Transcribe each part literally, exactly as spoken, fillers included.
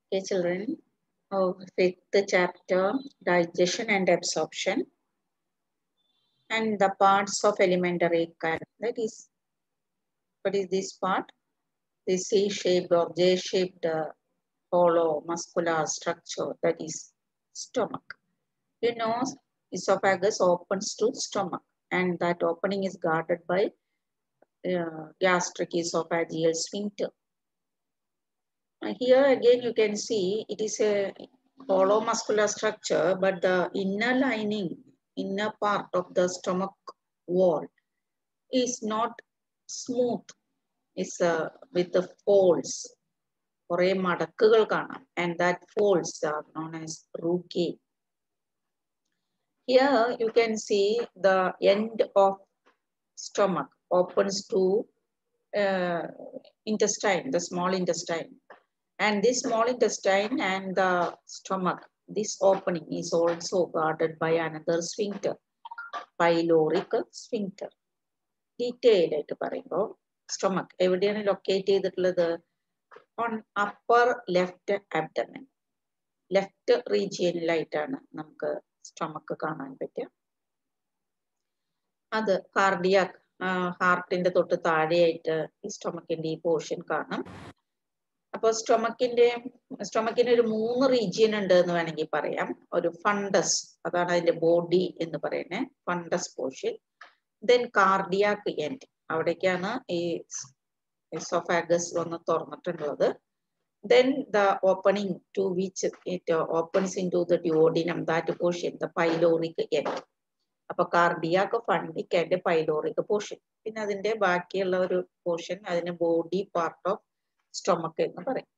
Okay, children, of fifth chapter, digestion and absorption, and the parts of alimentary canal. That is, what is this part? The C-shaped or J-shaped uh, hollow muscular structure, that is stomach. You know, esophagus opens to stomach, and that opening is guarded by uh, gastric esophageal sphincter. Uh, Here again you can see it is a hollow muscular structure, but the inner lining, inner part of the stomach wall is not smooth. It's uh, with the folds. കുറേ മടക്കുകൾ കാണാം, and that folds are known as rugae. Here you can see the end of stomach opens to uh, intestine, the small intestine. And this small intestine and the stomach, this opening is also guarded by another sphincter, pyloric sphincter. Detailed ആയിട്ട് പറയുമ്പോൾ stomach എവിടെയാണ് locate ചെയ്തിട്ടുള്ളത്? On upper left abdomen. Left റീജിയനിലായിട്ടാണ് നമുക്ക് stomach കാണാൻ പറ്റുക. അത് cardiac ഹാർട്ടിന്റെ തൊട്ട് താഴെയായിട്ട് ഈ സ്റ്റൊമക്കിന്റെ ഈ പോർഷൻ കാണാം. അപ്പോൾ സ്റ്റൊമക്കിന്റെ സ്റ്റൊമക്കിന് ഒരു മൂന്ന് റീജിയൻ ഉണ്ട് എന്ന് വേണമെങ്കിൽ പറയാം. ഒരു ഫണ്ടസ്, അതാണ് അതിന്റെ ബോഡി എന്ന് പറയുന്നത്, fundus portion. Then cardiac end, അവിടേക്കാണ് ഈ എസോഫാഗസ് വന്ന് തുറന്നിട്ടുള്ളത്. Then the opening to which it uh, opens into the duodenum, that portion, the pyloric end. അപ്പൊ cardiac, fundic and pyloric portion. പിന്നെ അതിന്റെ ബാക്കിയുള്ള ഒരു പോർഷൻ അതിന് ബോഡി പാർട്ട് ഓഫ് സ്റ്റൊമക്ക് എന്ന് പറയും.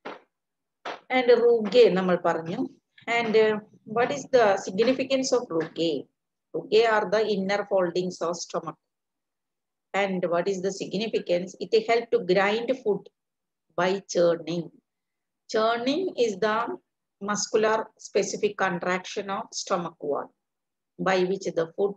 ആൻഡ് റൂഗെ നമ്മൾ പറഞ്ഞു. And what is the significance of rugae? Rugae are the inner foldings of stomach. And what is the significance? It help to grind food by churning. Churning is the muscular specific contraction of stomach wall by which the food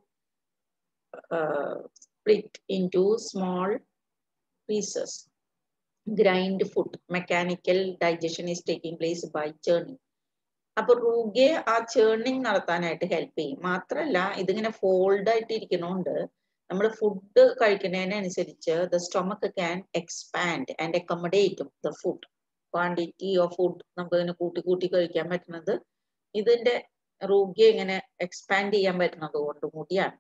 uh, split into small pieces. Grind food, mechanical digestion is taking place by churning. അപ്പോൾ rugae ആ churning നടത്താനായിട്ട് help ചെയ്യും. മാത്രമല്ല ഇതിങ്ങനെ fold ആയിട്ട് ഇരിക്കുന്നതുകൊണ്ട് നമ്മൾ food കഴിക്കുന്നതിനനുസരിച്ച് the stomach can expand and accommodate the food. Quantity of food നമുക്ക് ഇങ്ങനെ കൂട്ടി കൂട്ടി കഴിക്കാൻ പറ്റുന്നത് ഇതിന്റെ റൂഗെ ഇങ്ങനെ എക്സ്പാൻഡ് ചെയ്യാൻ പറ്റുന്നത് കൊണ്ട് കൂടിയാണ്.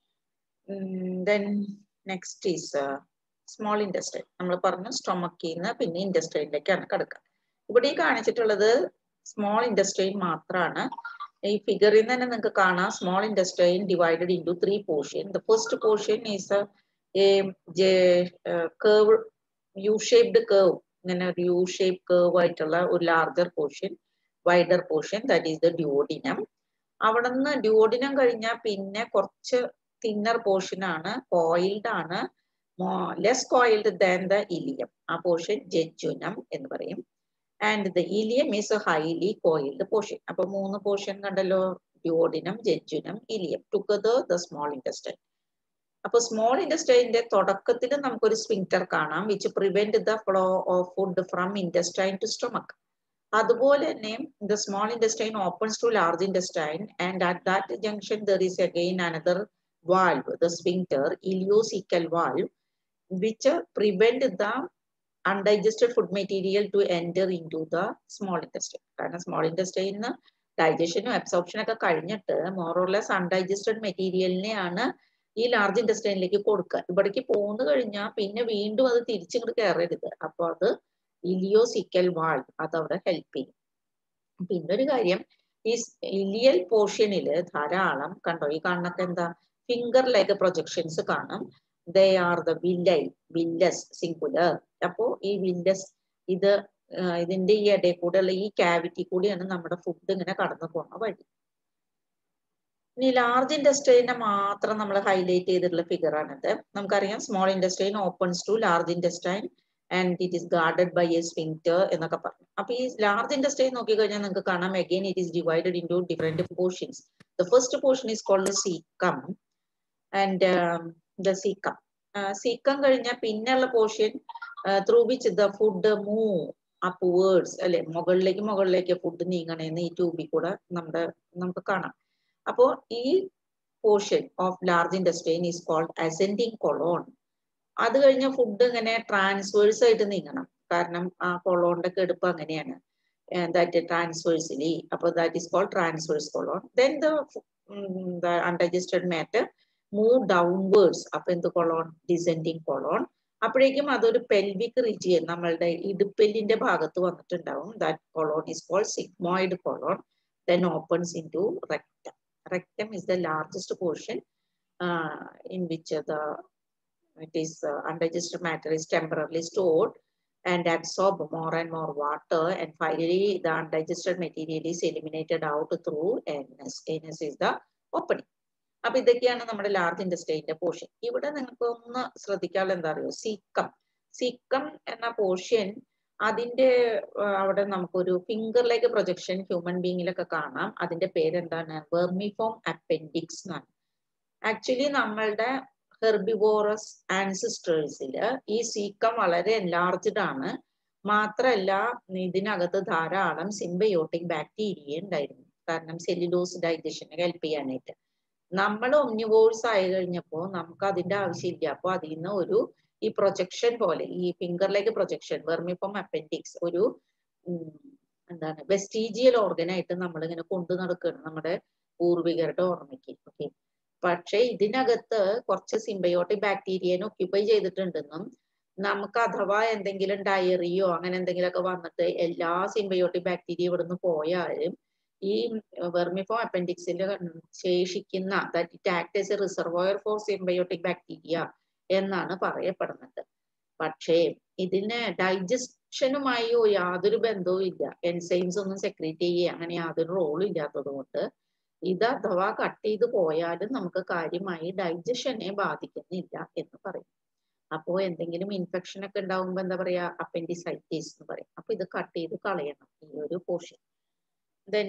Then next is small intestine. നമ്മൾ പറഞ്ഞു സ്റ്റൊമക്കിൽ നിന്ന് പിന്നെ ഇൻറ്റസ്റ്റൈനിലേക്കാണ് കിടക്കുക. ഇവിടെ ഈ കാണിച്ചിട്ടുള്ളത് സ്മോൾ ഇൻറ്റസ്റ്റൈൻ മാത്രമാണ്. ഈ ഫിഗറിൽ നിന്ന് തന്നെ നിങ്ങൾക്ക് കാണാം small intestine divided into three portion. The first portion is a curve, U shaped curve, ഇങ്ങനെ ഒരു യു ഷേപ്പ് കേർവ് ആയിട്ടുള്ള ഒരു larger portion, wider portion, that is the duodenum. അവിടെ നിന്ന് ഡ്യൂോഡിനം കഴിഞ്ഞാൽ പിന്നെ കുറച്ച് തിന്നർ പോർഷൻ ആണ്, കോയിൽഡ് ആണ്, less coiled than the ileum. ആ പോർഷൻ ജെജുനം എന്ന് പറയും. And the ileum is a highly coiled portion. അപ്പോൾ മൂന്ന് പോർഷൻ കണ്ടല്ലോ, duodenum, jejunum, ileum. Together the small intestine. അപ്പോൾ സ്മോൾ ഇൻറ്റസ്റ്റൈനിന്റെ തുടക്കത്തിൽ നമുക്കൊരു സ്ഫിങ്ക്ടർ കാണാം which prevent the flow of food from intestine to stomach. അതുപോലെ തന്നെ the small intestine opens to large intestine and at that junction there is again another valve, the sphincter, ileocecal valve, which prevent the undigested food material to enter into the small intestine. കാരണം small ഇൻറ്റസ്റ്റൈനിന് ഡൈജഷനും അബ്സോർപ്ഷനും ഒക്കെ കഴിഞ്ഞിട്ട് more or less undigested മെറ്റീരിയലിനെയാണ് ഈ large ഇൻറ്റസ്റ്റൈനിലേക്ക് കൊടുക്കുക. ഇവിടേക്ക് പോന്നു കഴിഞ്ഞാൽ പിന്നെ വീണ്ടും അത് തിരിച്ചിങ്ങോട്ട് കയറരുത്. അപ്പോൾ അത് ഇലിയോസിക്കൽ വാൾവ് അതവിടെ ഹെൽപ്പ് ചെയ്യും. പിന്നെ ഒരു കാര്യം, ഈ ഇലിയൽ പോർഷനിൽ ധാരാളം കണ്ടോ, ഈ കാണുന്നൊക്കെ എന്താ ഫിംഗർ ലെഗ് പ്രൊജക്ഷൻസ് കാണും. They are the villi, villus singular. അപ്പോൾ ഈ വില്ലസ് ഇത് ഇതിന്റെ ഈ ഇടയിൽ കൂടെയുള്ള ഈ ക്യാവിറ്റി കൂടിയാണ് നമ്മുടെ ഫുഡ് ഇങ്ങനെ കടന്നു പോകുന്ന വഴി. ഇനി ലാർജ് ഇൻറ്റസ്റ്റൈനെ മാത്രം നമ്മൾ ഹൈലൈറ്റ് ചെയ്തിട്ടുള്ള ഫിഗർ ആണിത്. നമുക്കറിയാം small intestine opens to large intestine and it is guarded by a sphincter എന്നൊക്കെ പറഞ്ഞു. അപ്പൊ ഈ ലാർജ് ഇൻറ്റസ്റ്റൈൻ നോക്കിക്കഴിഞ്ഞാൽ നിങ്ങൾക്ക് കാണാം again it is divided into different portions. The first portion is called cecum and the cecum. Uh, cecum കഴിഞ്ഞാൽ പിന്നെയുള്ള പോർഷൻ through which the food move upwards അല്ലെ, മുകളിലേക്ക് മുകളിലേക്ക് ഫുഡ് നീങ്ങണേന്ന് ഈ ട്യൂബിൽ കൂടെ നമ്മുടെ നമുക്ക് കാണാം. അപ്പോൾ ഈ portion of large intestine is called ascending colon. അത് കഴിഞ്ഞ ഫുഡ് ഇങ്ങനെ ട്രാൻസ്വേഴ്സ് ആയിട്ട് നീങ്ങണം, കാരണം ആ കൊളോണിന്റെ കെടുപ്പ് അങ്ങനെയാണ്, ദാറ്റ് ട്രാൻസ്വേഴ്സിലി. അപ്പോൾ that is called transverse colon. Then the undigested matter move downwards. അപ്പൊ എന്ത് കൊളോൺ? Descending Cologne. അപ്പോഴേക്കും അതൊരു പെൽവിക് റീജിയൻ, നമ്മളുടെ ഇടുപ്പെല്ലിന്റെ ഭാഗത്ത് വന്നിട്ടുണ്ടാവും. That colon is called sigmoid colon. Then opens into rectum. Rectum is the largest portion in which the it is uh, undigested matter is temporarily stored and absorb more and more water, and finally the undigested material is eliminated out through anus. Anus is the opening. അപ്പൊ ഇതൊക്കെയാണ് നമ്മുടെ large ഇൻഡസ്ട്രൈന്റെ portion. ഇവിടെ നിങ്ങൾക്ക് ഒന്ന് ശ്രദ്ധിക്കാനുള്ള എന്താ അറിയോ, caecum. Caecum എന്ന portion, അതിന്റെ അവിടെ നമുക്കൊരു ഫിംഗറിലേക്ക് പ്രൊജക്ഷൻ ഹ്യൂമൻ ബീങ്ങിലൊക്കെ കാണാം. അതിന്റെ പേരെന്താണ്? വെർമിഫോം അപ്പൻഡിക്സ് എന്നാണ്. ആക്ച്വലി നമ്മളുടെ ഹെർബിവോറസ് ആൻസിസ്റ്റേഴ്സിൽ ഈ സീക്കം വളരെ എൻലാർജ്ഡ് ആണ്. മാത്രല്ല ഇതിനകത്ത് ധാരാളം സിംബയോട്ടിക് ബാക്ടീരിയ ഉണ്ടായിരുന്നു, കാരണം സെല്ലുലോസ് ഡൈജഷന് ഹെൽപ്പ് ചെയ്യാനായിട്ട്. നമ്മൾ ഒമ്നിവോഴ്സ് ആയി കഴിഞ്ഞപ്പോൾ നമുക്ക് അതിന്റെ ആവശ്യമില്ല. അപ്പൊ അതിൽ നിന്ന് ഒരു ഈ പ്രൊജക്ഷൻ പോലെ, ഈ ഫിംഗറിലേക്ക് പ്രൊജക്ഷൻ, വെർമിഫോം അപ്പൻഡിക്സ് ഒരു എന്താണ് വെസ്റ്റീജിയൽ ഓർഗനായിട്ട് നമ്മൾ ഇങ്ങനെ കൊണ്ടു നടക്കുകയാണ് നമ്മുടെ പൂർവികരുടെ ഓർമ്മയ്ക്ക്. ഓക്കെ, പക്ഷെ ഇതിനകത്ത് കുറച്ച് സിംബയോട്ടിക് ബാക്ടീരിയനെ ഒക്യുപ്പൈ ചെയ്തിട്ടുണ്ടെന്നും നമുക്ക് അഥവാ എന്തെങ്കിലും ഡയറിയോ അങ്ങനെ എന്തെങ്കിലുമൊക്കെ വന്നിട്ട് എല്ലാ സിംബയോട്ടിക് ബാക്ടീരിയ ഇവിടുന്ന് പോയാലും ഈ വെർമിഫോം അപ്പൻഡിക്സിൽ ശേഷിക്കുന്ന that it act as a reservoir for symbiotic bacteria എന്നാണ് പറയപ്പെടുന്നത്. പക്ഷേ ഇതിന് ഡൈജഷനുമായി യാതൊരു ബന്ധവും ഇല്ല, എൻസൈംസ് ഒന്നും സെക്രീറ്റ് ചെയ്യുക അങ്ങനെ യാതൊരു റോളും ഇല്ലാത്തത് കൊണ്ട് ഇത് അഥവാ കട്ട് ചെയ്ത് പോയാലും നമുക്ക് കാര്യമായി ഡൈജഷനെ ബാധിക്കുന്നില്ല എന്ന് പറയും. അപ്പോൾ എന്തെങ്കിലും ഇൻഫെക്ഷൻ ഒക്കെ ഉണ്ടാവുമ്പോൾ എന്താ പറയാ, അപ്പൻഡിസൈറ്റിസ് എന്ന് പറയും. അപ്പൊ ഇത് കട്ട് ചെയ്ത് കളയണം ഈ ഒരു പോർഷൻ. ദെൻ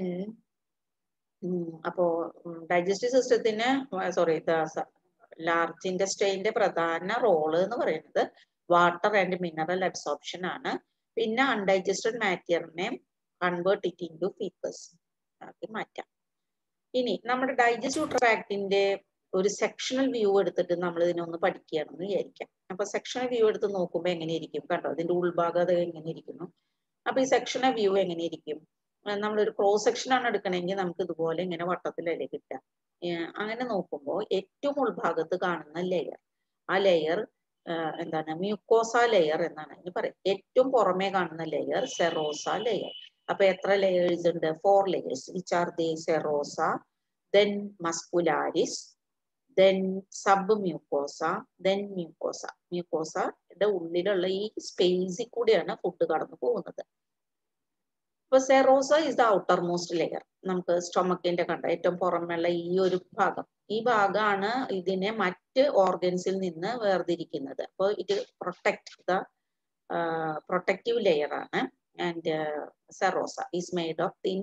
അപ്പോ ഡൈജസ്റ്റീവ് സിസ്റ്റത്തിന് സോറി ലാർജ് ഇൻഡസ്ട്രൈന്റെ പ്രധാന റോള് എന്ന് പറയുന്നത് വാട്ടർ ആൻഡ് മിനറൽ അബ്സോർപ്ഷൻ ആണ്. പിന്നെ അൺഡൈജസ്റ്റഡ് മാറ്ററിനെ convert it into faeces ആക്കി മാറ്റാം. ഇനി നമ്മുടെ ഡൈജസ്റ്റീവ് ട്രാക്ടിന്റെ ഒരു സെക്ഷണൽ വ്യൂ എടുത്തിട്ട് നമ്മൾ ഇതിനൊന്ന് പഠിക്കുകയാണെന്ന് വിചാരിക്കാം. അപ്പൊ സെക്ഷണൽ വ്യൂ എടുത്ത് നോക്കുമ്പോൾ എങ്ങനെയിരിക്കും കണ്ടോ, അതിന്റെ ഉൾഭാഗം അത് എങ്ങനെ ഇരിക്കുന്നു. അപ്പൊ ഈ സെക്ഷണൽ വ്യൂ എങ്ങനെ ഇരിക്കും, നമ്മളൊരു ക്രോസ് സെക്ഷൻ ആണ് എടുക്കണമെങ്കിൽ നമുക്ക് ഇതുപോലെ ഇങ്ങനെ വട്ടത്തിലല്ലേ കിട്ടുക. അങ്ങനെ നോക്കുമ്പോൾ ഏറ്റവും ഉൾഭാഗത്ത് കാണുന്ന ലെയർ, ആ ലെയർ എന്താണ് മ്യൂക്കോസ ലെയർ എന്നാണ് അതിന് പറയുക. ഏറ്റവും പുറമേ കാണുന്ന ലെയർ സെറോസ ലെയർ. അപ്പൊ എത്ര ലെയേഴ്സ് ഉണ്ട്? Four layers. Which are they? Serosa, then muscularis, then sub mucosa, then mucosa. മ്യൂക്കോസയുടെ ഉള്ളിലുള്ള ഈ സ്പേസിൽ കൂടിയാണ് ഫുഡ് കടന്നു പോകുന്നത്. അപ്പൊ serosa is the outermost layer. നമുക്ക് സ്റ്റൊമക്കിന്റെ കണ്ട ഏറ്റവും പുറമെയുള്ള ഈ ഒരു ഭാഗം, ഈ ഭാഗമാണ് ഇതിനെ മറ്റ് ഓർഗൻസിൽ നിന്ന് വേർതിരിക്കുന്നത്. അപ്പോൾ ഇത് പ്രൊട്ടക്ട് ദ പ്രൊട്ടക്റ്റീവ് ലെയർ ആണ്. And uh, serosa is made of thin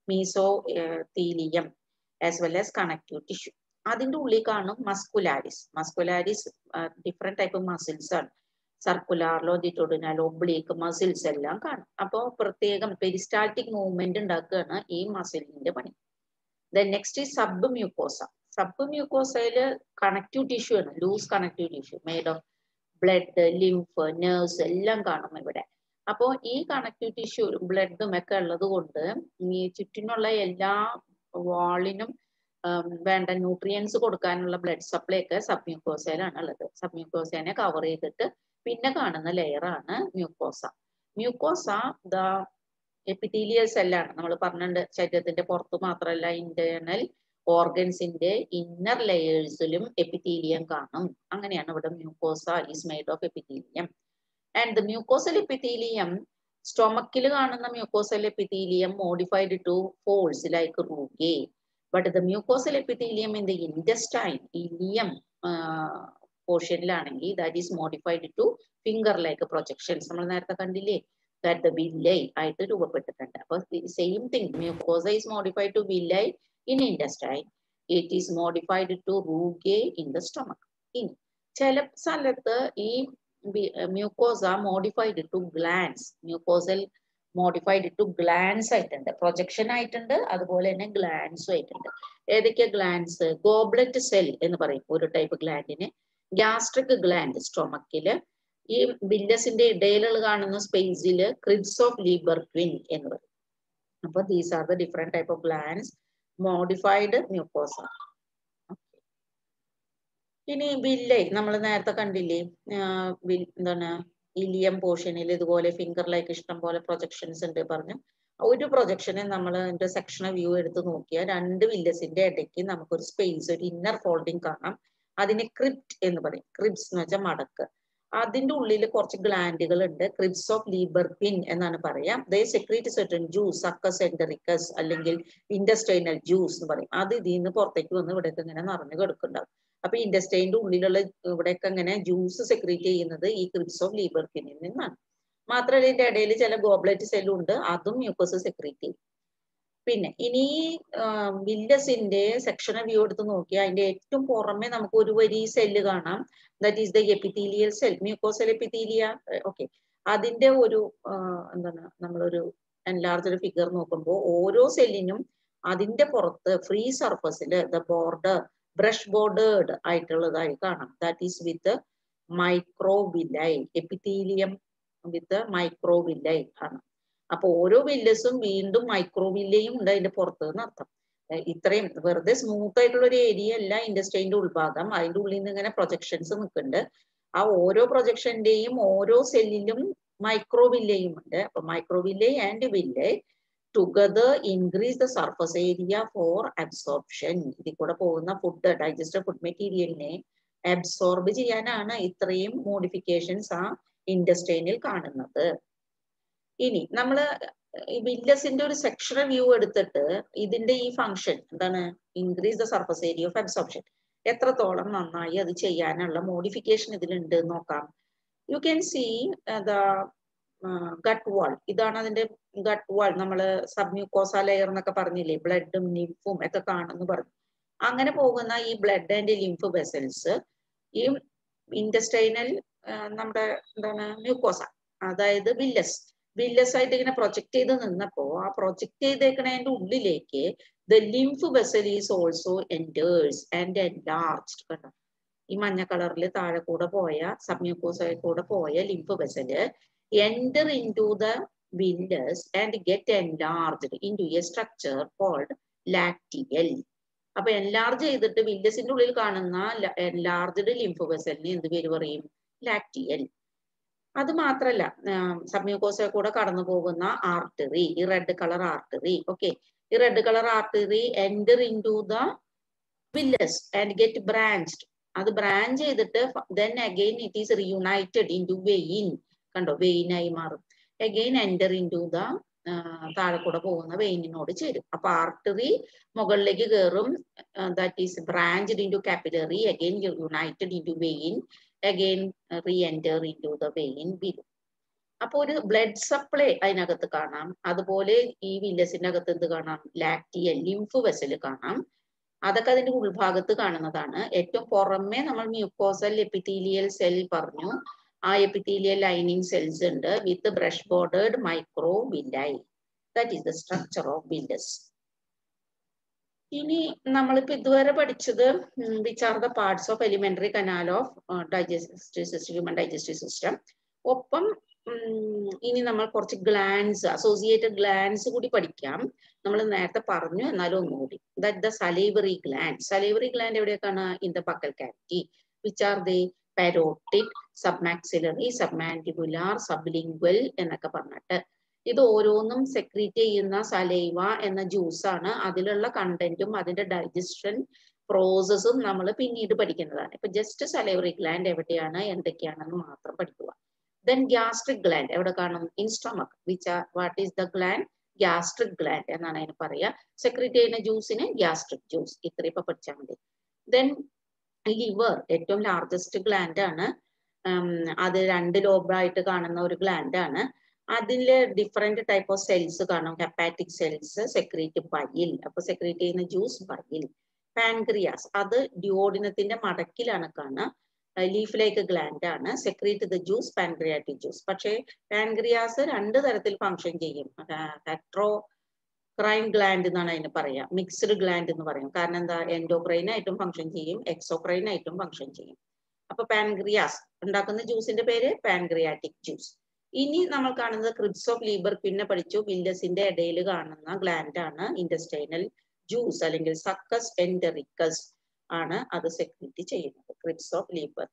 mesothelium as well as connective tissue. അതിന്റെ ഉള്ളിൽ കാണും muscularis. Muscularis different type muscles ആണ്. സർക്കുലാർ, ലോഞ്ചിറ്റ്യൂഡിനൽ, ഒബ്ലീക്ക് മസിൽസ് എല്ലാം കാണും. അപ്പോൾ പ്രത്യേകം പെരിസ്റ്റാൾട്ടിക് മൂവ്മെന്റ് ഉണ്ടാക്കുകയാണ് ഈ മസിലിന്റെ പണി. ദെൻ നെക്സ്റ്റ് ഈ സബ് മ്യൂക്കോസ. സബ് മ്യൂക്കോസയില് കണക്റ്റീവ് ടിഷ്യൂ ആണ്, loose connective tissue made of blood, lymph, nerves എല്ലാം കാണും ഇവിടെ. അപ്പോൾ ഈ കണക്റ്റീവ് ടിഷ്യൂ ബ്ലഡും ഒക്കെ ഉള്ളത് കൊണ്ട് ഈ ചുറ്റിനുള്ള എല്ലാ വാളിനും വേണ്ട ന്യൂട്രിയൻസ് കൊടുക്കാനുള്ള ബ്ലഡ് സപ്ലൈ ഒക്കെ സബ് മ്യൂക്കോസയിലാണ് ഉള്ളത്. സബ് മ്യൂക്കോസേനെ കവർ ചെയ്തിട്ട് പിന്നെ കാണുന്ന ലെയർ ആണ് മ്യൂക്കോസ. Mucosa the epithelial സെല്ലാണ്. നമ്മൾ പറഞ്ഞിട്ടുണ്ട് ശരീരത്തിന്റെ പുറത്ത് മാത്രമല്ല ഇന്റേണൽ ഓർഗൻസിന്റെ ഇന്നർ ലെയേഴ്സിലും എപ്പിത്തീലിയം കാണും. അങ്ങനെയാണ് ഇവിടെ mucosa is made of epithelium. And the mucosal epithelium, stomachil കാണുന്ന mucosal epithelium modified to folds like rugae. But the mucosal epithelium in the intestine, ileum uh, portionലാണെങ്കിൽ that is modified to finger-like projections. നമ്മൾ നേരത്തെ കണ്ടില്ലേ, that the villi ആയിട്ട് രൂപപ്പെട്ടിട്ടുണ്ട്. അപ്പോൾ same thing, mucosa is modified to villi in intestine. It is modified to rugae in the stomach. ഇനി ചില സ്ഥലത്ത് ഈ mucosa modified to glands, mucosal modified to glands ആയിട്ടുണ്ട്, പ്രൊജക്ഷൻ ആയിട്ടുണ്ട്, അതുപോലെ തന്നെ ഗ്ലാൻസും ആയിട്ടുണ്ട്. ഏതൊക്കെയാ ഗ്ലാൻസ്? ഗോബ്ലറ്റ് സെൽ എന്ന് പറയും ഒരു ടൈപ്പ് ഗ്ലാൻഡിന്. ഗ്യാസ്ട്രിക് ഗ്ലാൻഡ് സ്റ്റൊമക്കില്. ഈ വില്ലസിന്റെ ഇടയിലുള്ള കാണുന്ന സ്പേസില് ക്രിബ്സ് ഓഫ് ലീബർക്വിൻ എന്ന് പറയും. അപ്പൊ these are the different type of glands, modified mucosa. ഇനി വില്ലേ നമ്മൾ നേരത്തെ കണ്ടില്ലേ, എന്താണ് ഇലിയം പോർഷനിൽ ഇതുപോലെ ഫിംഗർ ലൈക്ക് ഇഷ്ടം പോലെ പ്രൊജക്ഷൻസ് ഉണ്ട് പറഞ്ഞു. ഒരു പ്രൊജക്ഷനെ നമ്മൾ അതിന്റെ സെക്ഷണൽ വ്യൂ എടുത്ത് നോക്കിയാൽ രണ്ട് വില്ലസിന്റെ ഇടയ്ക്ക് നമുക്കൊരു സ്പേസ്, ഒരു ഇന്നർ ഫോൾഡിങ് കാണാം. അതിനെ ക്രിപ്റ്റ് എന്ന് പറയും. ക്രിബ്സ് എന്ന് വെച്ചാൽ മടക്ക്. അതിന്റെ ഉള്ളിൽ കുറച്ച് ഗ്ലാൻഡുകൾ ഉണ്ട്, ക്രിബ്സ് ഓഫ് ലീബർക്വിൻ എന്നാണ് പറയാം. They secrete certain juice, succus entericus അല്ലെങ്കിൽ ഇൻഡസ്റ്റൈനൽ ജ്യൂസ് എന്ന് പറയും. അത് ഇതിൽ നിന്ന് പുറത്തേക്ക് വന്ന് ഇവിടേക്ക് ഇങ്ങനെ നിറഞ്ഞു കിടക്കുന്നുണ്ടാവും. അപ്പൊ ഇൻഡസ്റ്റൈൻ്റെ ഉള്ളിലുള്ള ഇവിടെയൊക്കെ ഇങ്ങനെ ജ്യൂസ് സെക്രീറ്റ് ചെയ്യുന്നത് ഈ ക്രിബ്സ് ഓഫ് ലീബർക്വിനിൽ നിന്നാണ്. മാത്രമല്ല ഇതിന്റെ ഇടയിൽ ചില ഗോബ്ലറ്റ് സെല്ലും ഉണ്ട്, അതും മ്യൂക്കസ് സെക്രീറ്റ് ചെയ്യും. പിന്നെ ഇനി വില്ലസിന്റെ സെക്ഷണൽ വ്യൂ എടുത്ത് നോക്കിയാൽ അതിന്റെ ഏറ്റവും പുറമെ നമുക്ക് ഒരു വരി സെല്ല് കാണാം. That is the epithelial cell, mucosal epithelia. Okay, അതിന്റെ ഒരു എന്താണ് നമ്മളൊരു എൻലാർജ്ഡ് ഫിഗർ നോക്കുമ്പോൾ ഓരോ സെല്ലിനും അതിന്റെ പുറത്ത് ഫ്രീ സർഫസിൽ ദ ബോർഡർ ബ്രഷ് ബോർഡേഡ് ആയിട്ടുള്ളതായി കാണാം. That is with microvilli, epithelium with microvilli ആണ്. അപ്പൊ ഓരോ വില്ലസും വീണ്ടും മൈക്രോവില്ലയും ഉണ്ട് അതിന്റെ പുറത്ത് എന്നർത്ഥം. ഇത്രയും വെറുതെ സ്മൂത്ത് ആയിട്ടുള്ള ഒരു ഏരിയ അല്ല ഇൻഡസ്ട്രീന്റെ ഉൾഭാഗം. അതിന്റെ ഉള്ളിൽ നിന്ന് ഇങ്ങനെ പ്രൊജക്ഷൻസ് നിൽക്കുന്നുണ്ട്. ആ ഓരോ പ്രൊജക്ഷന്റെയും ഓരോ സെല്ലിലും മൈക്രോവില്ലയും ഉണ്ട്. അപ്പൊ microvilli and villi together increase the surface area for absorption. ഇതിൽ കൂടെ പോകുന്ന ഫുഡ്, ഡൈജസ്റ്റഡ് ഫുഡ് മെറ്റീരിയലിനെ അബ്സോർബ് ചെയ്യാനാണ് ഇത്രയും മോഡിഫിക്കേഷൻസ് ആ ഇൻഡസ്ട്രീനിൽ കാണുന്നത്. ഇനി നമ്മള് വില്ലസിന്റെ ഒരു സെക്ഷണൽ വ്യൂ എടുത്തിട്ട് ഇതിന്റെ ഈ ഫംഗ്ഷൻ എന്താണ്, increase the surface area of absorption, എത്രത്തോളം നന്നായി അത് ചെയ്യാനുള്ള മോഡിഫിക്കേഷൻ ഇതിലുണ്ട് നോക്കാം. You can see the gut wall. ഇതാണ് അതിന്റെ ഗട്ട് വാൾ. നമ്മള് സബ്മ്യൂക്കോസ ലെയർ എന്നൊക്കെ പറഞ്ഞില്ലേ, ബ്ലഡും ലിംഫും ഒക്കെ കാണുന്നു പറഞ്ഞു. അങ്ങനെ പോകുന്ന ഈ ബ്ലഡ് ആൻഡ് ലിംഫ് വെസൽസ് ഈ ഇൻഡസ്റ്റൈനൽ നമ്മുടെ എന്താണ് മ്യൂക്കോസ, അതായത് വില്ലസ് വില്ലസ് ആയിട്ട് ഇങ്ങനെ പ്രൊജക്ട് ചെയ്ത് നിന്നപ്പോ ആ പ്രൊജക്ട് ചെയ്തേക്കണതിന്റെ ഉള്ളിലേക്ക് the lymph vessel is also enters and enlarged. കണ്ടോ, ഈ മഞ്ഞ കളറിൽ താഴെ കൂടെ പോയ സബ്മ്യൂക്കോസയിൽ കൂടെ പോയ lymph vessel enter into the villus and get enlarged into a structure called lacteal. അപ്പൊ എൻലാർജ് ചെയ്തിട്ട് വില്ലസിന്റെ ഉള്ളിൽ കാണുന്ന എൻലാർജ്ഡ് ലിംഫ് വെസലിന് എന്ത് പേര് പറയും? ലാക്ടിയൽ. അത് മാത്രല്ല, സബ്മ്യൂക്കോസയിൽ കൂടെ കടന്നു പോകുന്ന ആർട്ടറി, ഈ റെഡ് കളർ ആർട്ടറി, ഓക്കെ, ഈ red colour artery enter into the villus and get branched. അത് ബ്രാഞ്ച് ചെയ്തിട്ട് then again it is reunited into vein. കണ്ടോ, വെയിനായി മാറും. Again enter into the താഴെ കൂടെ പോകുന്ന വെയിനിനോട് ചേരും. അപ്പൊ ആർട്ടറി മുകളിലേക്ക് കയറും, that is branched into capillary, again united into vein, again reenter into the vein below. അപ്പൊ ഒരു ബ്ലഡ് സപ്ലൈ അതിനകത്ത് കാണാം. അതുപോലെ ഈ വില്ലസിന്റെ അകത്ത് എന്ത് കാണാം? ലാക്ടിയൽ ലിംഫ് വെസല് കാണാം. അതൊക്കെ അതിന്റെ ഉൾഭാഗത്ത് കാണുന്നതാണ്. ഏറ്റവും പുറമെ നമ്മൾ മ്യൂക്കോസൽ എപ്പിത്തീലിയൽ സെൽ പറഞ്ഞു. ആ എപ്പിത്തീലിയൽ ലൈനിങ് സെൽസ് ഉണ്ട് with brush bordered microvilli. That is the structure of villus. ഇനി നമ്മളിപ്പോ ഇതുവരെ പഠിച്ചത് which are the parts of elementary canal of digestive system, human digestive system. ഒപ്പം ഇനി നമ്മൾ കുറച്ച് ഗ്ലാൻസ്, അസോസിയേറ്റഡ് ഗ്ലാൻസ് കൂടി പഠിക്കാം. നമ്മൾ നേരത്തെ പറഞ്ഞു, എന്നാലും ഒന്നുകൂടി. That the salivary gland. Salivary gland എവിടെയൊക്കെയാണ്? In the buccal cavity. Which are they? Parotid, submaxillary, submandibular, sublingual എന്നൊക്കെ പറഞ്ഞിട്ട് ഇത് ഓരോന്നും സെക്രീറ്റ് ചെയ്യുന്ന സലൈവ എന്ന ജ്യൂസാണ്. അതിലുള്ള കണ്ടന്റും അതിന്റെ ഡൈജഷൻ പ്രോസസ്സും നമ്മൾ പിന്നീട് പഠിക്കുന്നതാണ്. ഇപ്പൊ ജസ്റ്റ് സലൈവറി ഗ്ലാൻഡ് എവിടെയാണ്, എന്തൊക്കെയാണെന്ന് മാത്രം പഠിക്കുക. ദെൻ ഗ്യാസ്ട്രിക് ഗ്ലാൻഡ് എവിടെ കാണും? In stomach. Which what is the gland? Gastric gland എന്നാണ് അതിന് പറയുക. സെക്രീറ്റ് ചെയ്യുന്ന ജ്യൂസിന് ഗ്യാസ്ട്രിക് ജ്യൂസ്. ഇത്രയും ഇപ്പൊ പഠിച്ചാൽ മതി. ദെൻ ലിവർ ഏറ്റവും ലാർജസ്റ്റ് ഗ്ലാൻഡ് ആണ്. അത് രണ്ട് ലോബായിട്ട് കാണുന്ന ഒരു ഗ്ലാൻഡ് ആണ്. അതില് ഡിഫറെന്റ് ടൈപ്പ് ഓഫ് സെൽസ് കാണും. Hepatic cells secrete bile. അപ്പൊ സെക്രീറ്റ് ചെയ്യുന്ന ജ്യൂസ് ബൈൽ. പാൻക്രിയാസ് അത് ഡ്യൂോഡിനത്തിന്റെ മടക്കിലാണ് കാണുക. ലീഫിലേക്ക് ഗ്ലാൻഡ് ആണ്, secrete the juice pancreatic juice. പക്ഷേ പാൻക്രിയാസ് രണ്ട് തരത്തിൽ ഫങ്ഷൻ ചെയ്യും. ഹെട്രോ ക്രൈൻ ഗ്ലാൻഡ് എന്നാണ് അതിന് പറയാ, മിക്സ്ഡ് ഗ്ലാൻഡ് എന്ന് പറയും. കാരണം എന്താ, എൻഡോക്രൈൻ ആയിട്ടും ഫങ്ഷൻ ചെയ്യും, എക്സോക്രൈൻ ആയിട്ടും ഫങ്ഷൻ ചെയ്യും. അപ്പൊ പാൻക്രിയാസ് ഉണ്ടാക്കുന്ന ജ്യൂസിന്റെ പേര് പാൻക്രിയാറ്റിക് ജ്യൂസ്. ഇനി നമ്മൾ കാണുന്നത് ക്രിബ്സ് ഓഫ് ലീബർ, പിന്നെ പഠിച്ചു വില്ലസിന്റെ ഇടയിൽ കാണുന്ന ഗ്ലാൻഡ് ആണ് ഇൻറ്റസ്റ്റൈനൽ ജ്യൂസ് അല്ലെങ്കിൽ സക്കസ് എൻഡറിക്കസ് ആണ് അത് സെക്രീറ്റ് ചെയ്യുന്നത്, ക്രിബ്സ് ഓഫ് ലീബർ.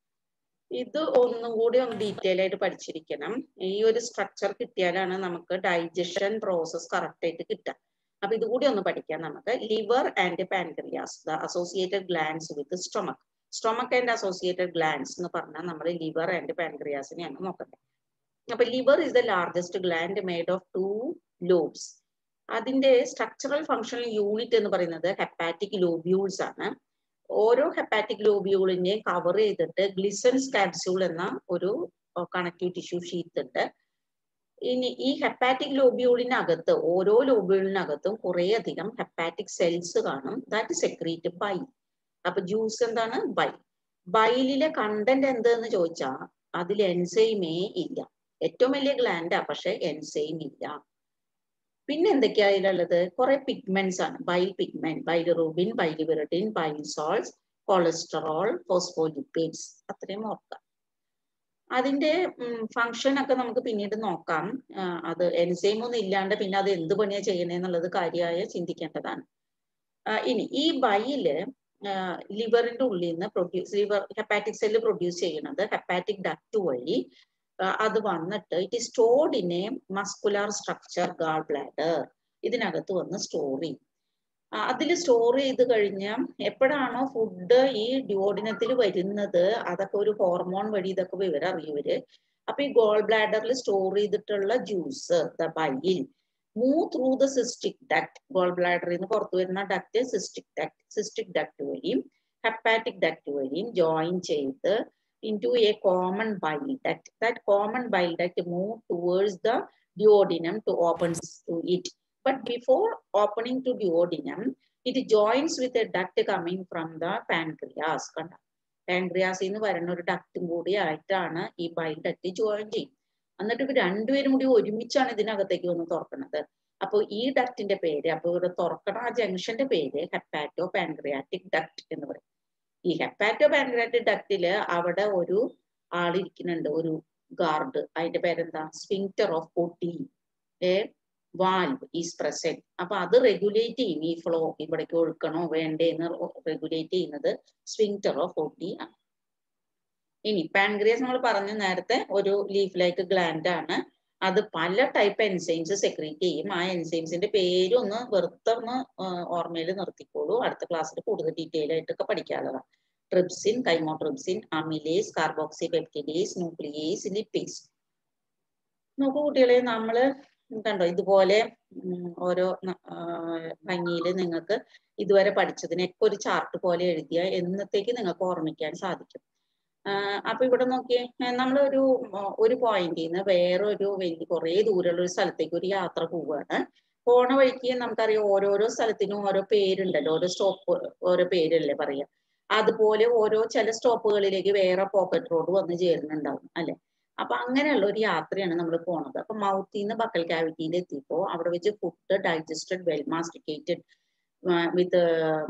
ഇത് ഒന്നും കൂടി ഒന്ന് ഡീറ്റെയിൽ ആയിട്ട് പഠിച്ചിരിക്കണം. ഈ ഒരു സ്ട്രക്ചർ കിട്ടിയാലാണ് നമുക്ക് ഡൈജഷൻ പ്രോസസ് കറക്റ്റ് ആയിട്ട് കിട്ടുക. അപ്പൊ ഇതുകൂടി ഒന്ന് പഠിക്കാം നമുക്ക്. Liver and pancreas, the associated glands with stomach. Stomach and associated glands എന്ന് പറഞ്ഞാൽ നമ്മൾ ലിവർ ആൻഡ് പാൻക്രിയാസിനെയാണ് നോക്കുന്നത്. അപ്പൊ liver is the largest gland made of two lobes. അതിന്റെ സ്ട്രക്ചറൽ ഫങ്ഷണൽ യൂണിറ്റ് എന്ന് പറയുന്നത് ഹെപ്പാറ്റിക് ലോബ്യൂൾസ് ആണ്. ഓരോ ഹെപ്പാറ്റിക് ലോബ്യൂളിനെ കവർ ചെയ്തിട്ട് ഗ്ലിസൻസ് കാപ്സ്യൂൾ എന്ന ഒരു കണക്റ്റീവ് ടിഷ്യൂ ഷീറ്റ് ഉണ്ട്. ഇനി ഈ ഹെപ്പാറ്റിക് ലോബ്യൂളിനകത്ത്, ഓരോ ലോബ്യൂളിനകത്തും കുറെ അധികം ഹെപ്പാറ്റിക് സെൽസ് കാണും. That secrete bile. അപ്പൊ ജ്യൂസ് എന്താണ്? ബൈൽ. ബൈലിലെ കണ്ടന്റ് എന്തെന്ന് ചോദിച്ചാൽ അതിൽ എൻസൈമേ ഇല്ല. ഏറ്റവും വലിയ ഗ്ലാൻഡാ, പക്ഷെ എൻസൈം ഇല്ല. പിന്നെ എന്തൊക്കെയാ ഇതിലുള്ളത്? കുറെ പിഗ്മെന്റ്സ് ആണ്. Bile pigment, bilirubin, biliverdin, bile salts, cholesterol, phospholipids, അത്രയും ഓർക്കാം. അതിന്റെ ഫങ്ഷൻ ഒക്കെ നമുക്ക് പിന്നീട് നോക്കാം. അത് എൻസൈം ഒന്നും ഇല്ലാണ്ട് പിന്നെ അത് എന്ത് പണിയാ ചെയ്യണേന്നുള്ളത് കാര്യമായ ചിന്തിക്കേണ്ടതാണ്. ഇനി ഈ ബൈല് ലിവറിന്റെ ഉള്ളിൽ നിന്ന് produce, liver hepatic cell produce ചെയ്യുന്നത് ഹെപ്പാറ്റിക് ഡക്ട് വഴി അത് വന്നിട്ട് it is stored in a muscular structure gall bladder. ഇതിനകത്ത് വന്ന് സ്റ്റോർ ചെയ്യും. അതിൽ സ്റ്റോർ ചെയ്ത് കഴിഞ്ഞാൽ എപ്പോഴാണോ ഫുഡ് ഈ ഡ്യൂോഡിനത്തിൽ വരുന്നത്, അതൊക്കെ ഒരു ഹോർമോൺ വഴി ഇതൊക്കെ വിവരം അറിയുവര്. അപ്പൊ ഈ ഗോൾ ബ്ലാഡറിൽ സ്റ്റോർ ചെയ്തിട്ടുള്ള juice, the bile, move through the cystic duct. Gall ബ്ലാഡറിൽ നിന്ന് പുറത്തു വരുന്ന duct cystic duct, cystic duct വഴിയും ഹെപ്പാറ്റിക് ഡക്ട് വഴിയും ജോയിൻ ചെയ്ത് into a common bile duct. That common bile duct move towards the duodenum to open to it. But before opening to duodenum, it joins with a duct coming from the pancreas. കണ്ട, പാൻക്രിയാസിൽ നിന്ന് വരുന്ന ഒരു ഡക്റ്റും കൂടി ആയിട്ടാണ് ഈ bile duct join ചെയ്യും. എന്നിട്ട് ഇവർ രണ്ടുപേരും കൂടി ഒരുമിച്ചാണ് ഇതിനകത്തേക്ക് വന്ന് തുറക്കുന്നത്. അപ്പൊ ഈ ഡക്റ്റിന്റെ പേര്, അപ്പൊ ഇവിടെ തുറക്കണ ആ ജംഗ്ഷന്റെ പേര് ഹെപ്പാറ്റോ പാൻക്രിയാറ്റിക് ഡക്ട് എന്ന് പറയും. ഈ ഹെപ്പാറ്റോ പാൻക്രിയാറ്റിക് ഡക്റ്റില് അവിടെ ഒരു ആളിരിക്കുന്നുണ്ട്, ഒരു ഗാർഡ്. അതിന്റെ പേരെന്താ? Sphincter of Oddi. A valve is present. അപ്പൊ അത് റെഗുലേറ്റ് ചെയ്യും ഈ ഫ്ലോ, ഇവിടേക്ക് ഒഴുക്കണോ വേണ്ടേ എന്ന് റെഗുലേറ്റ് ചെയ്യുന്നത് സ്ഫിങ്ക്റ്റർ ഓഫ് ഓട്ടി ആണ്. ഇനി പാൻക്രിയാസ് നമ്മൾ പറഞ്ഞു നേരത്തെ ഒരു ലീഫ് ലൈക്ക് ഗ്ലാൻഡ് ആണ്. അത് പല ടൈപ്പ് എൻസൈംസ് സെക്രീറ്റ് ചെയ്യും. ആ എൻസൈംസിന്റെ പേര് ഒന്ന് വെറുതെ ഒന്ന് ഓർമ്മയിൽ നിർത്തിക്കോളൂ. അടുത്ത ക്ലാസ്സിൽ കൂടുതൽ ഡീറ്റെയിൽ ആയിട്ടൊക്കെ പഠിക്കാനുള്ളതാണ്. Trypsin, chymotrypsin, amylase, carboxypeptidase, nuclease, lipase. നോക്കൂ കുട്ടികളെ, നമ്മള് കണ്ടോ ഇതുപോലെ ഓരോ ഭംഗിയിൽ നിങ്ങൾക്ക് ഇതുവരെ പഠിച്ചതിനൊക്കെ ഒരു ചാർട്ട് പോലെ എഴുതിയ എന്നത്തേക്ക് നിങ്ങൾക്ക് ഓർമ്മിക്കാൻ സാധിക്കും. അപ്പൊ ഇവിടെ നോക്കിയേ, നമ്മളൊരു ഒരു പോയിന്റിൽ നിന്ന് വേറൊരു വലിയ കുറെ ദൂരമുള്ള ഒരു സ്ഥലത്തേക്ക് ഒരു യാത്ര പോവുകയാണ്. പോണ വഴിക്ക് നമുക്കറിയാം ഓരോരോ സ്ഥലത്തിനും ഓരോ പേരുണ്ടല്ലോ, ഓരോ സ്റ്റോപ്പ് ഓരോ പേരല്ലേ പറയാ. അതുപോലെ ഓരോ ചില സ്റ്റോപ്പുകളിലേക്ക് വേറെ പോക്കറ്റ് റോഡ് വന്ന് ചേരുന്നുണ്ടാവും അല്ലെ. അപ്പൊ അങ്ങനെയുള്ള ഒരു യാത്രയാണ് നമ്മൾ പോണത്. അപ്പൊ മൗത്തിൽ നിന്ന് ബക്കൽ ക്യാവിറ്റിയിൽ എത്തിയപ്പോ അവിടെ വെച്ച് food digested well masticated with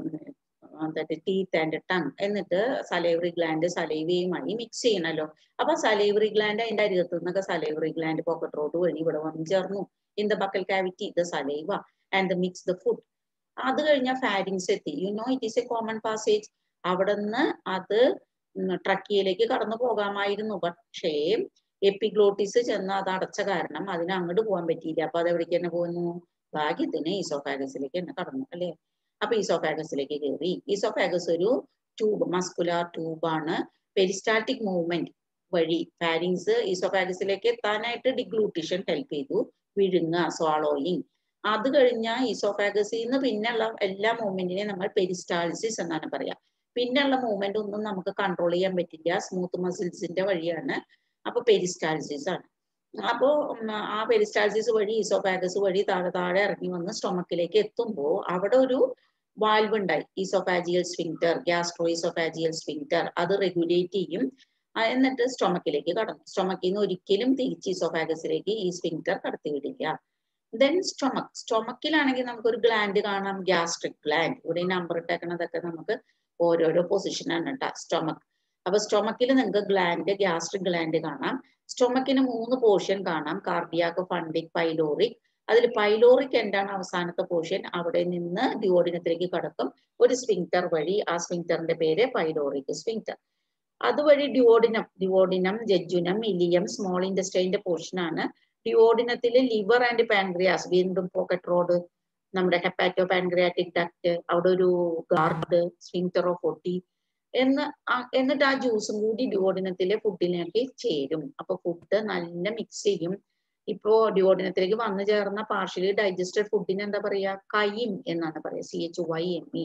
teeth and tongue. എന്നിട്ട് സലൈവറി ഗ്ലാൻഡ് സലൈവയുമായി മിക്സ് ചെയ്യണല്ലോ. അപ്പൊ സലൈവറി ഗ്ലാൻഡ് അതിന്റെ അരികത്തു നിന്നൊക്കെ സലൈവറി ഗ്ലാൻഡ് പോക്കറ്റ് റോഡ് വഴി ഇവിടെ വന്ന് ചേർന്നു. In the buccal cavity the saliva and mix the food. അത് കഴിഞ്ഞ ഫാരിങ്സ് എത്തി. You know it is a common passage. അവിടെ നിന്ന് അത് ട്രക്കിയയിലേക്ക് കടന്നു പോകാമായിരുന്നു. പക്ഷേ എപ്പിഗ്ലോട്ടിസ് ചെന്ന് അത് അടച്ച കാരണം അതിന് അങ്ങോട്ട് പോകാൻ പറ്റിയില്ല. അപ്പൊ അത് എവിടേക്ക് തന്നെ പോകുന്നു? ഭാഗ്യത്തിന് ഈസോഫാഗസിലേക്ക് തന്നെ കടന്നു അല്ലെ. അപ്പൊ ഈസോഫാഗസിലേക്ക് കയറി. ഈസോഫാഗസ് ഒരു ട്യൂബ്, മസ്കുലാർ ട്യൂബാണ്. പെരിസ്റ്റാറ്റിക് മൂവ്മെന്റ് വഴി ഫാരിങ്സ് ഈസോഫാഗസിലേക്ക് എത്താനായിട്ട് ഡിഗ്ലൂട്ടിഷൻ ഹെൽപ്പ് ചെയ്തു. വിഴുങ്ങ, സ്വാളോയിങ്. അത് കഴിഞ്ഞ ഈസോഫാഗസിൽ നിന്ന് പിന്നെയുള്ള എല്ലാ മൂവ്മെന്റിനെയും നമ്മൾ പെരിസ്റ്റാൾസിസ് എന്നാണ് പറയാ. പിന്നെയുള്ള മൂവ്മെന്റ് ഒന്നും നമുക്ക് കൺട്രോൾ ചെയ്യാൻ പറ്റില്ല, സ്മൂത്ത് മസിൽസിന്റെ വഴിയാണ്. അപ്പൊ പെരിസ്റ്റാൾസിസ് ആണ്. അപ്പോ ആ പെരിസ്റ്റാൾസിസ് വഴി ഈസോഫാഗസ് വഴി താഴെ താഴെ ഇറങ്ങി വന്ന് സ്റ്റൊമക്കിലേക്ക് എത്തുമ്പോൾ അവിടെ ഒരു വാൽവ് ഉണ്ടായി, oesophageal sphincter, gastro oesophageal sphincter, അത് റെഗുലേറ്റ് ചെയ്യും. എന്നിട്ട് സ്റ്റൊമക്കിലേക്ക് കടന്നു. സ്റ്റൊമക്കിൽ നിന്ന് ഒരിക്കലും തിരിച്ച് ഈസോഫാഗസിലേക്ക് ഈ സ്ഫിങ്ക്റ്റർ കടത്തിവിടില്ല. Then stomach. സ്റ്റൊമക്കിലാണെങ്കിൽ നമുക്കൊരു ഗ്ലാൻഡ് കാണാം, ഗ്യാസ്ട്രിക് ഗ്ലാൻഡ്. ഇവിടെ നമ്പർ ഇട്ടേക്കണതൊക്കെ നമുക്ക് ഓരോരോ പൊസിഷനാണ് കേട്ടോ സ്റ്റൊമക്. അപ്പൊ സ്റ്റൊമക്കിൽ നിങ്ങൾക്ക് ഗ്ലാൻഡ്, ഗ്യാസ്ട്രിക് ഗ്ലാൻഡ് കാണാം. സ്റ്റൊമക്കിന് മൂന്ന് പോർഷൻ കാണാം, കാർഡിയാക്, ഫണ്ടിക്, പൈലോറിക്. അതിൽ പൈലോറിക് എന്താണ് അവസാനത്തെ പോർഷൻ, അവിടെ നിന്ന് ഡിയോഡിനത്തിലേക്ക് കടക്കും ഒരു സ്ഫിങ്ക്റ്റർ വഴി. ആ സ്ഫിങ്ക്റ്ററിന്റെ പേര് പൈലോറിക് സ്ഫിങ്ക്റ്റർ. അതുവഴി duodenum, duodenum, jejunum, ileum, small ഇൻഡസ്റ്റൈന്റെ പോർഷനാണ്. ഡിയോഡിനത്തില് ലിവർ ആൻഡ് പാൻക്രിയാസ്, വീണ്ടും പോക്കറ്റ് റോഡ്, നമ്മുടെ ഹെപ്പാറ്റോ പാൻക്രിയാറ്റിക് ഡക്ട്, അവിടെ ഒരു ഗാർഡ്, സ്ഫിങ്ക്റ്റർ ഓഫ് ഒട്ടി എന്ന്. എന്നിട്ട് ആ ജ്യൂസും കൂടി ഡിയോഡിനത്തിലെ ഫുഡിലേക്ക് ചേരും. അപ്പൊ ഫുഡ് നല്ല മിക്സ് ചെയ്യും. ഇപ്പോ ഡിയോഡിനത്തിലേക്ക് വന്നു ചേർന്ന പാർഷ്യലി ഡൈജസ്റ്റഡ് ഫുഡിന് എന്താ പറയാ, കൈം എന്നാണ് പറയാ, C H Y M E.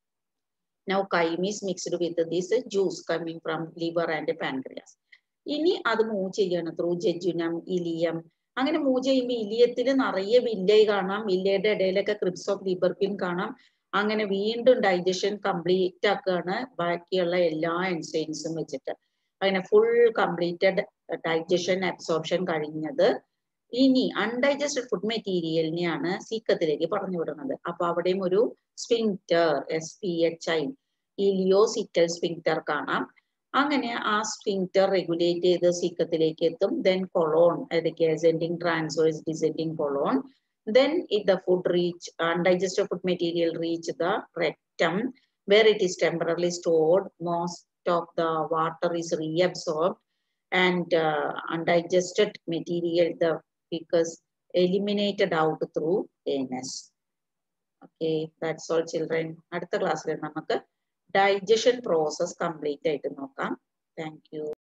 Now chyme is mixed with this juice coming from liver and pancreas. ഇനി അത് മൂവ് ചെയ്യണം ത്രൂ ജെജുനം, ഇലിയം. അങ്ങനെ മൂവ് ചെയ്യുമ്പോൾ ഇലിയത്തിൽ നിറയെ വില്ലൈ കാണാം, വില്ലയുടെ ഇടയിലൊക്കെ ക്രിപ്സ് ഓഫ് ലിബർപിൻ കാണാം. അങ്ങനെ വീണ്ടും ഡൈജഷൻ കംപ്ലീറ്റ് ആക്കുകയാണ് ബാക്കിയുള്ള എല്ലാ എൻസൈംസും വെച്ചിട്ട്. അങ്ങനെ ഫുൾ കംപ്ലീറ്റഡ് ഡൈജഷൻ അബ്സോർപ്ഷൻ കഴിഞ്ഞത്. ഇനി അൺഡൈജസ്റ്റഡ് ഫുഡ് മെറ്റീരിയലിനെയാണ് സീക്കത്തിലേക്ക് പറഞ്ഞു വിടുന്നത്. അപ്പൊ അവിടെയും ഒരു sphincter, S P H I, ileocaecal sphincter കാണാം. അങ്ങനെ ആ സ്ഫിങ്ക്റ്റർ റെഗുലേറ്റ് ചെയ്ത് സീക്കത്തിലേക്ക് എത്തും. ദെൻ കൊളോൺ, അതൊക്കെ ascending transverse descending colon. Then if the food reach, undigested food material reach the rectum, where it is temporarily stored, most of the water is reabsorbed and uh, undigested material, the because eliminated out through anus. Okay, that's all children. അടുത്ത ക്ലാസ്സിൽ നമുക്ക് digestion process complete ആയിട്ട് നോക്കാം. Thank you.